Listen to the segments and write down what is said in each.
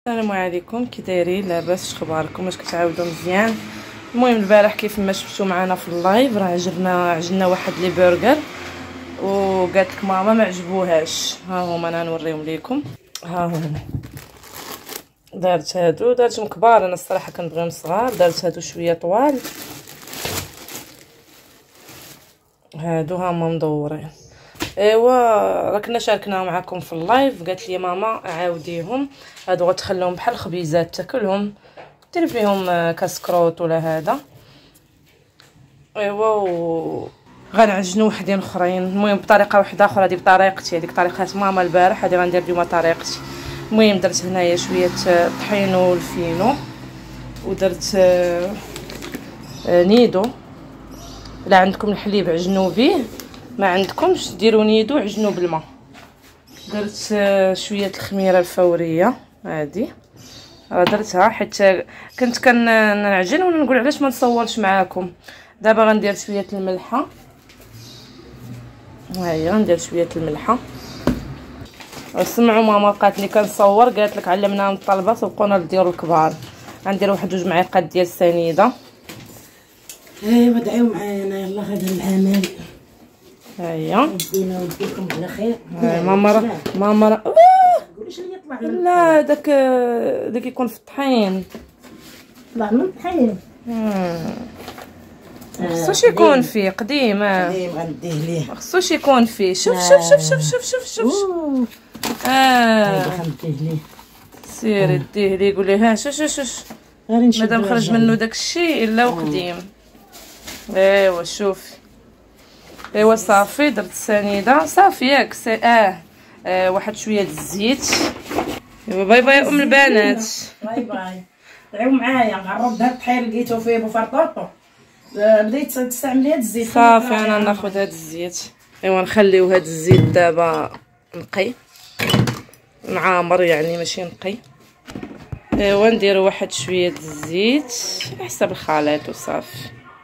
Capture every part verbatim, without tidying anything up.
السلام عليكم، كي دايرين؟ لاباس؟ اخباركم؟ واش كتعاودوا مزيان؟ المهم البارح كيف ما شفتوا معنا في اللايف راه عجبنا عجبنا واحد لي برجر وقالت لك ماما ما عجبوهاش. ها هما انا نوريهم لكم. ها هما دارت هادو، دارتهم كبار، انا الصراحه كنبغيهم صغار، دارت هادو شويه طوال. هادو هما مدورين. ايوا راه كنا شاركناهم معكم في اللايف. قالت لي ماما عاوديهم، هادو غتخليهم بحال الخبيزات تاكلهم، دير فيهم كاسكروط ولا هذا. ايوا و غنعجنوا وحدين اخرين، المهم بطريقه واحده اخرى. هذه بطريقتي، هذيك طريقه ماما البارح، هذه غندير اليوم طريقتي. المهم درت هنايا شويه طحين والفينو، ودرت نيدو. لا عندكم الحليب عجنوا به، ما عندكمش ديروا نيدو عجنوا بالماء. درت شويه الخميره الفوريه هذه، راه درتها حيت كنت كنعجن ونقول علاش ما نصورش معاكم. دابا غندير شويه الملحه، ها هي غندير شويه الملحه. سمعوا ماما قالت لي كنصور، قالت لك علمنا من الطلبه سبقونا لديروا الكبار. غندير واحد جوج معالق ديال السنيده. ايوا دعيو معانا يلا غدا العمل. ها هي ودينا وديكم على خير. ماما راه ماما راه قولي شنو يطلع لنا. لا داك داك يكون في الطحين، طلع من الطحين. خصوش يكون فيه قديم. قديم غنديه ليه، خصوش يكون فيه. شوف شوف شوف شوف شوف شوف شوف اه غنديه ليه. سيري ديه ليه، قولي ها شوف شوف شوف مادام خرج منه داك الشيء الا وقديم. ايوا شوفي، ايوا صافي درت السنيده صافي ياك سي... اه, آه واحد شويه د الزيت. ايوا باي باي ام البنات، باي باي. دعيو معايا نغرب هاد الطحين لقيتو فيه بوفرطوطو، بديت تستعملي هاد الزيت. صافي انا ناخذ هاد الزيت. ايوا نخليو هاد الزيت دابا نقي معامر، يعني ماشي نقي. ايوا نديرو واحد شويه د الزيت على حسب الخليط وصافي.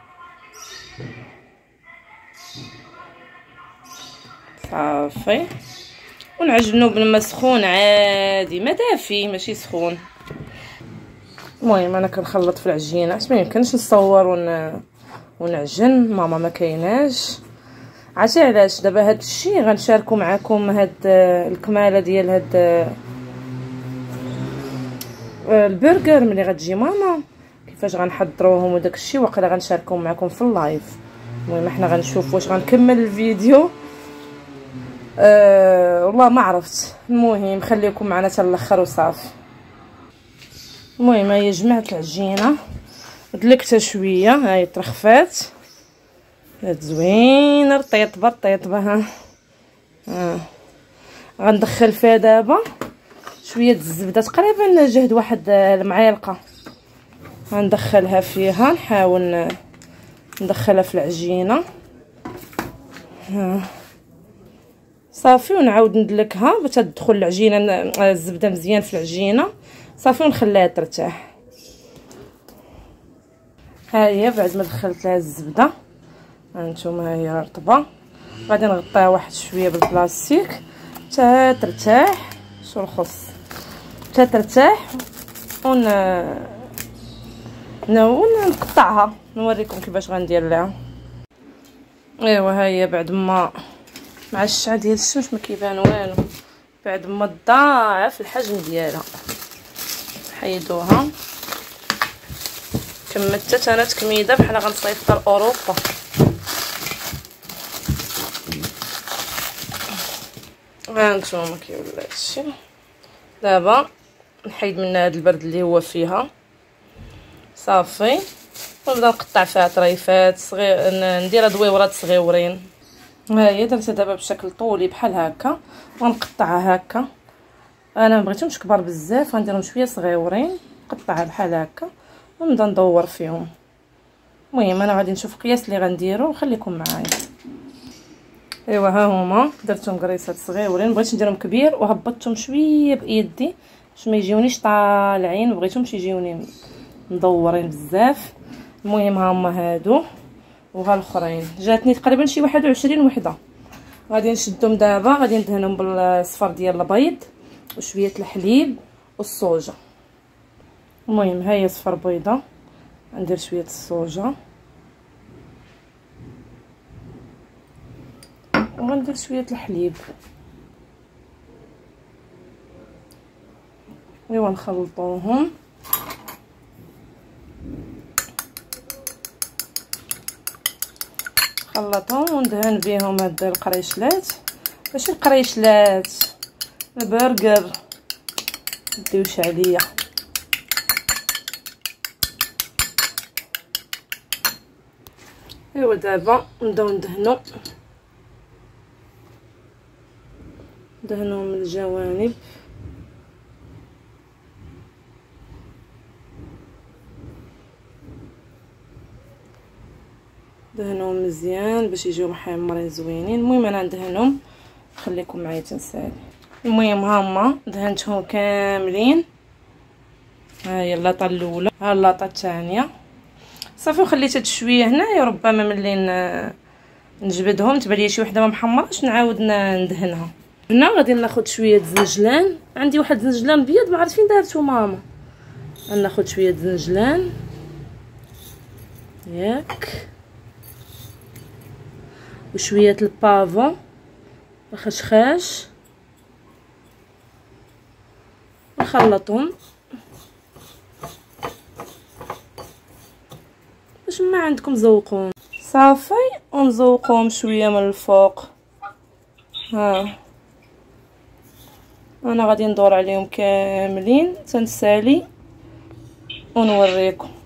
صافي ونعجنو بالماء سخون عادي، ما دافي ماشي سخون. المهم انا كنخلط في العجينه، ما يمكنش نصور ون... ونعجن، ماما ما كايناش. عرفتي علاش؟ دابا هاد الشيء غنشاركو معكم هاد الكماله ديال هاد البرجر ملي غتجي ماما كيفاش غنحضروهم وداك الشيء، واقيلا غنشاركو معكم في اللايف. المهم حنا غنشوف واش غنكمل الفيديو. أه والله ما عرفت. المهم خليكم معنا حتى الاخر وصافي. المهم هي جمعت العجينه دلكتها شويه، هاي ترخفات هاد زوينه رطيطبه رطيطبه. ها ها غندخل فيها دابا شويه الزبده، تقريبا جهد واحد المعالقه غندخلها فيها. نحاول ندخلها في العجينه. ها صافي ونعاود ندلكها باش تدخل العجينه الزبده مزيان في العجينه. صافي ونخليها ترتاح. ها هي بعد ما دخلت لها الزبده هانتوما، ها هي رطبه. غادي نغطيها واحد شويه بالبلاستيك حتى ترتاح. شو الخص حتى ترتاح ون نقطعها نوريكم كيفاش غندير لها. ايوا ها هي بعد ما مع الشعه ديال الشمس ما كيبان والو، بعد ما تضاعف الحجم ديالها حيدوها. كملت انا تكميده بحال غنصيفط لاوروبا. ها نتوما كيولي هادشي. دابا نحيد من هذا البرد اللي هو فيها. صافي ونبدا نقطع فيها طريفات صغير، نديرها دويورات صغيورين. ها هي درتها دابا بشكل طولي بحال هكا، ونقطعها هكا. انا ما بغيتهمش كبار بزاف، غنديرهم شويه صغيورين، نقطعها بحال هكا ونبدا ندور فيهم. المهم انا غادي نشوف القياس اللي غنديرو وخليكم معايا. ايوا ها هما درتهم قريصات صغيورين، بغيت نديرهم كبير وهبطتهم شويه بايدي باش ما يجيونيش طالعين، بغيتهمش يجيوني مدورين بزاف. المهم ها هما هادو وها الاخرين، جاتني تقريبا شي واحد وعشرين وحده. غادي نشدهم دابا، غادي ندهنهم بالصفر ديال البيض وشويه الحليب والصوجه. المهم ها هي صفر بيضه، ندير شويه الصوجه وغندير شويه الحليب ايوا نخلطوهم. نخلطهم وندهن بهم هاد القريشلات، ماشي القريشلات البرجر مديوش عليا. ايوا دابا نبداو ندهنو ندهنوهم من الجوانب، دهنوهم مزيان باش يجيو محمرين زوينين. المهم انا ندهنهم، خليكم معايا تنسالي. المهم هما دهنتهم كاملين، ها هي اللاطه الاولى، ها اللاطه الثانيه صافي، وخليت هاد شويه هنايا، ربما ملي نجبدهم تبان لي شي وحده ما محمراش نعاود ندهنها. هنا غادي ناخذ شويه زنجلان، عندي واحد الزنجلان بيض ما عرفت فين دارتو ماما، ناخذ شويه زنجلان ياك وشويه البافون الخشخاش، نخلطهم باش ما عندكم ذوقون صافي، ونذوقهم شويه من الفوق. ها انا غادي ندور عليهم كاملين تنسالي ونوريكم.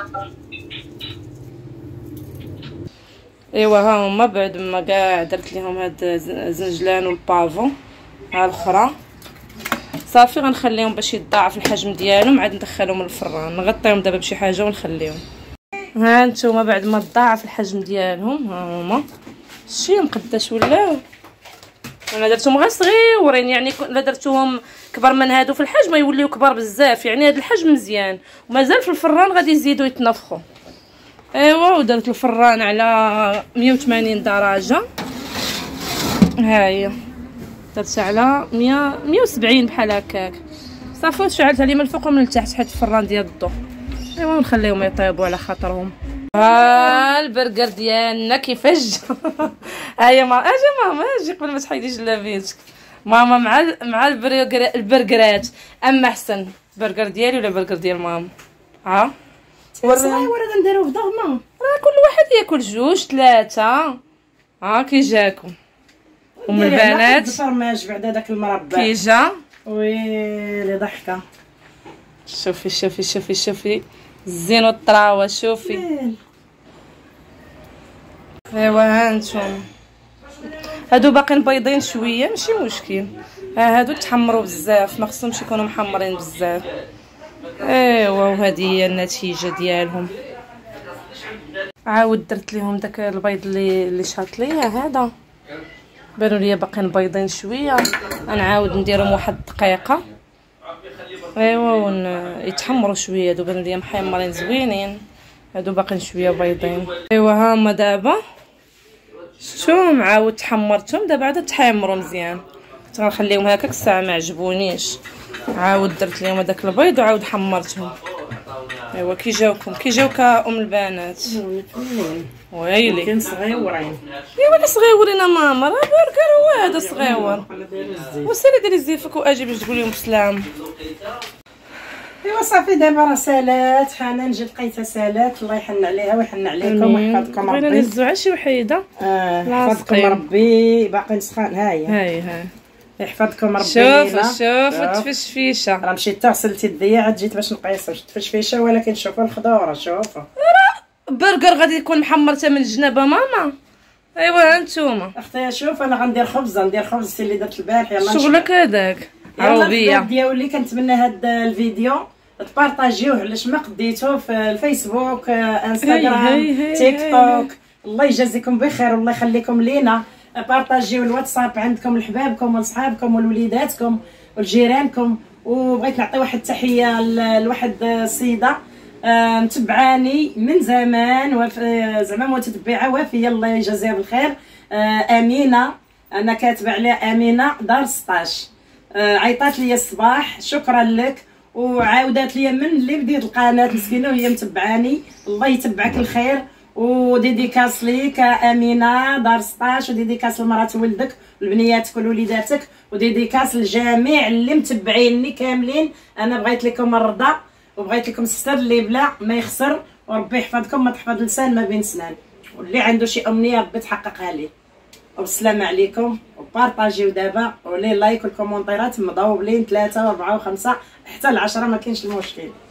ايوا ها هما بعد ما كاع درت ليهم هاد الزنجلان والبافون، ها الاخرى صافي غنخليهم باش يتضاعف الحجم ديالهم، عاد ندخلهم للفران، نغطيهم دابا بشي حاجه ونخليهم. ها نتوما بعد ما تضاعف الحجم ديالهم ها هما شتي مقداش ولاو، انا درتهم غير صغيورين، يعني الا درتوهم كبر من هادو في الحجم يوليو كبار بزاف، يعني هاد الحجم مزيان ومازال في الفران غادي يزيدوا يتنفخوا. ايوا ودرت الفران على مية وثمانين درجه، ها هي درت على مية مية وسبعين بحال هكاك صافي، شعلتها لي من الفوق ومن التحت حيت الفران ديال الضو. ايوا ونخليهم يطيبوا على خاطرهم. ها البرجر ديالنا كيفاش ها هي ما اجي ماما اجي قبل ما تحيدي جلابيتك ماما مع مع البرجر البرجرات، اما احسن برجر ديالي ولا برجر ديال ماما؟ ها ورا ورا نديرو في ضغمه، راه كل واحد ياكل جوج ثلاثه. ها كي جاكم ام البنات الفرماج بعد هذاك المربى كي جا ويلي ضحكه. شوفي شوفي شوفي شوفي الزين والطراوه شوفي. ايوا ها انتم هادو باقيين بيضين شويه ماشي مشكل، ها هادو تحمروا بزاف ما خصهمش يكونوا محمرين بزاف. ايوا وهذه هي النتيجه ديالهم. عاود درت لهم داك البيض اللي اللي شاط ليا، هذا بانوا ليا باقيين بيضين شويه، غنعاود نديرهم واحد الدقيقه ايوا ون يتحمروا شويه. هادو بانوا ليا محمرين زوينين، هادو باقيين شويه بيضين. ايوا ها هما دابا شفتوهم عاود تحمرتهم، دابا عاد تحمروا مزيان، كنت غنخليهم هكاك الساعه ما عجبونيش، عاود درت لهم هذاك البيض وعاود حمرتهم. ايوا كي جاوكم كي جاوك ام البنات ويلي كاين صغيورين. ايوا اللي صغيورين ماما، راه برجر هو هذا صغيور، وسيري ديري زيفك واجي باش تقول لهم بسلام. ايوا صافي دابا راه سالات حنان، جات لقيتها سالات، الله يحن عليها ويحن عليكم ويحفظكم ربي. بغينا نهزو على شي وحيده اه يحفظكم ربي، باقي سخان. ها هي هاي هاي يحفظكم ربي. شوف شوف تفشفيشه، راه مشيت تا غسلت يديا عاد جيت باش نقيسها تفشفيشه، ولكن شوفوا الخضوره شوفوا. برجر غادي يكون محمر حتى من الجنابه ماما. ايوا ها نتوما اختي شوف انا غندير خبزه، ندير خبز سي اللي درت البارح. يلاه شغلك هذاك عروبيه ديالي. كنتمنى هذا الفيديو تبارطاجيوه علاش ما قديتوه في الفيسبوك انستغرام تيك توك. الله يجازيكم بخير والله يخليكم لينا. بارطاجيو الواتساب عندكم لحبابكم ولصحابكم ولوليداتكم ولجيرانكم. وبغيت نعطي واحد التحيه لواحد السيده متبعاني من زمان، زعما متتبعه وافيه الله يجازيها بالخير. امينه، انا كاتبه عليها امينه دار ستاش، عيطات لي الصباح شكرا لك وعاودات ليا من اللي بديت القناه مسكينه وهي متبعاني. الله يتبعك الخير، وديديكاس ليك امينه دار ستاش، وديديكاس لمرات ولدك ولبنياتك ولوليداتك، وديديكاس للجميع اللي متبعيني كاملين. انا بغيت لكم الرضا وبغيت لكم الستر اللي بلا ما يخسر، وربي يحفظكم ما تحفظ لسان ما بين سنان، واللي عنده شي امنيه ربي تحققها ليه. والسلام عليكم، وبارطاجيو دابا ولي لايك والكومونتيرات مضوبلين ثلاثة وأربعة وخمسة حتى العشرة ما كاينش المشكل.